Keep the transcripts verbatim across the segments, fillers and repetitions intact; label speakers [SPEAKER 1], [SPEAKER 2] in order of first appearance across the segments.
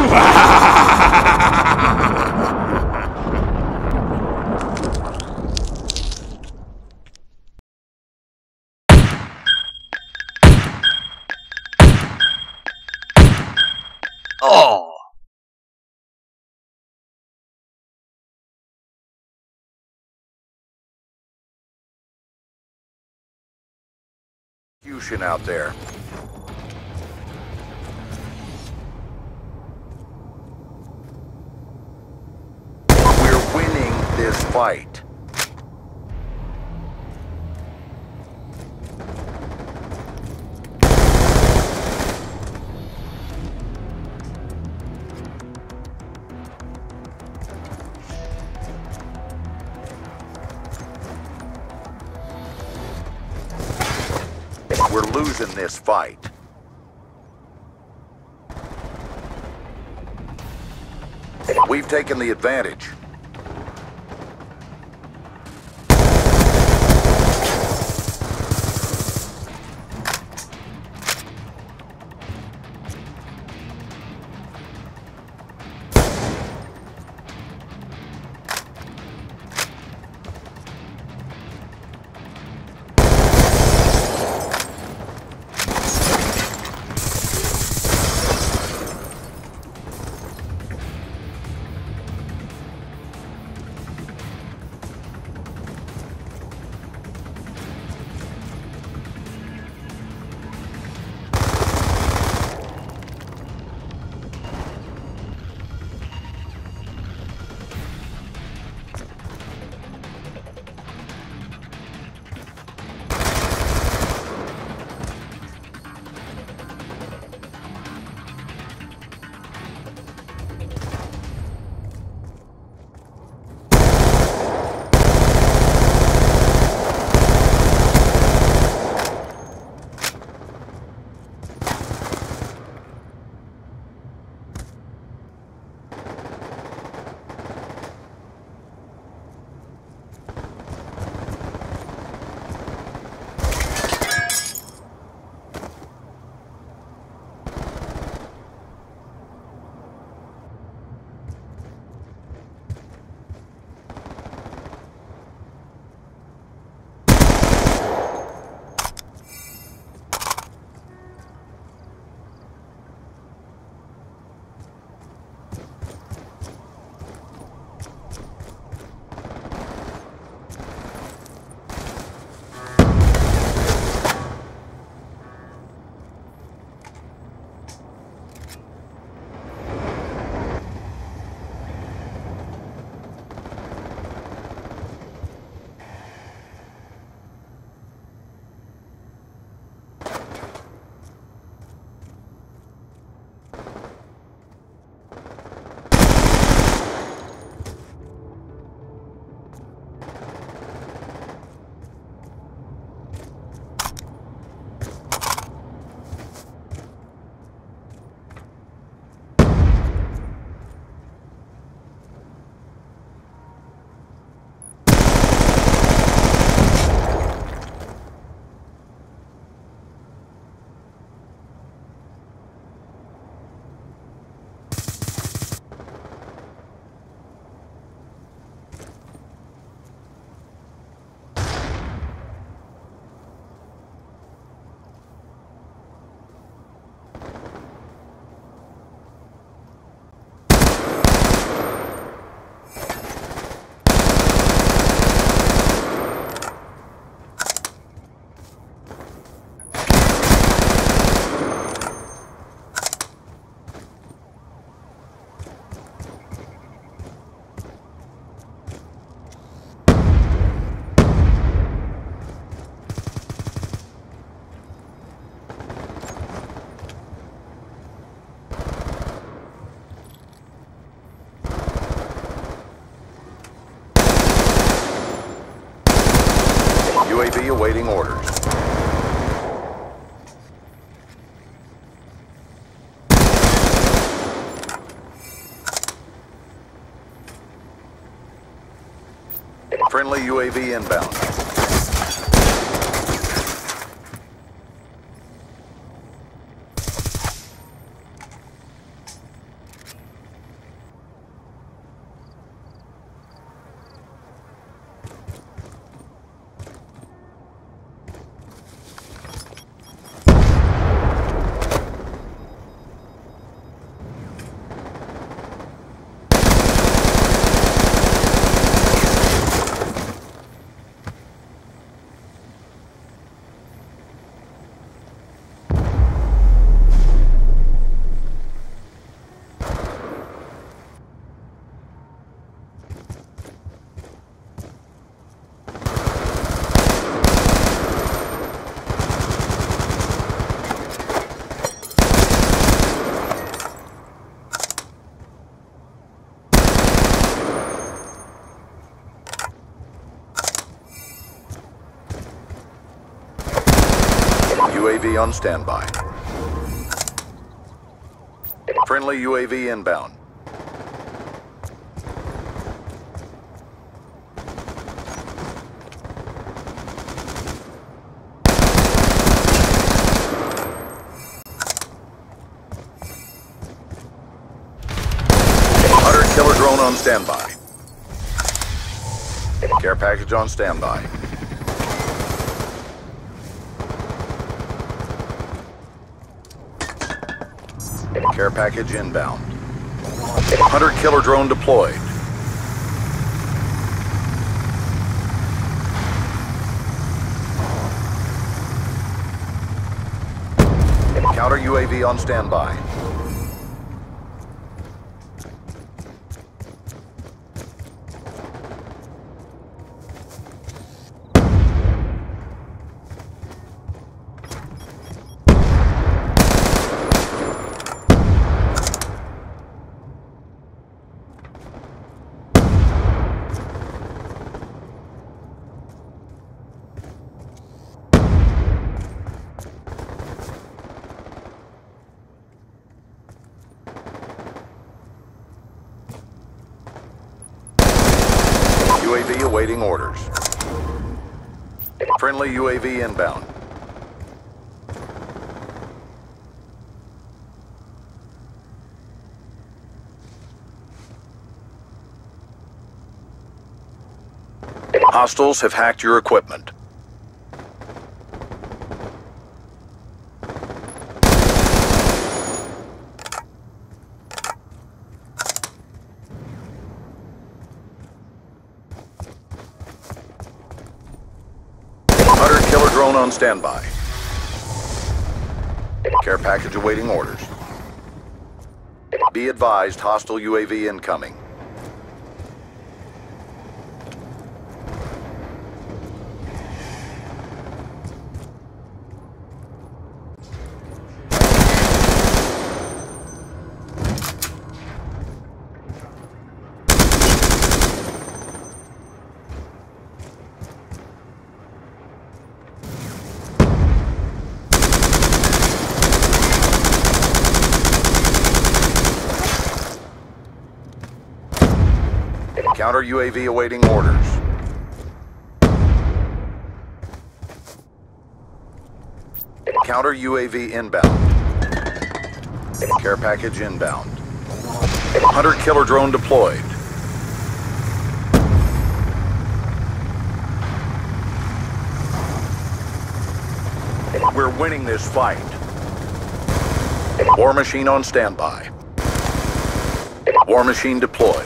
[SPEAKER 1] Oh!
[SPEAKER 2] Execution out there. We're winning this fight. We're losing this fight. We've taken the advantage. U A V awaiting orders. Friendly U A V inbound. A V on standby. Friendly U A V inbound. Hunter killer drone on standby. Care package on standby. Care package inbound. Hunter killer drone deployed. Counter U A V on standby. U A V awaiting orders. Friendly U A V inbound. Hostiles have hacked your equipment. Hunter killer drone on standby. Care package awaiting orders. Be advised, hostile U A V incoming. Counter U A V awaiting orders. Counter U A V inbound. Care package inbound. Hunter killer drone deployed. We're winning this fight. War machine on standby. War machine deployed.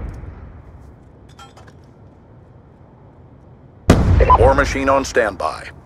[SPEAKER 2] War machine on standby.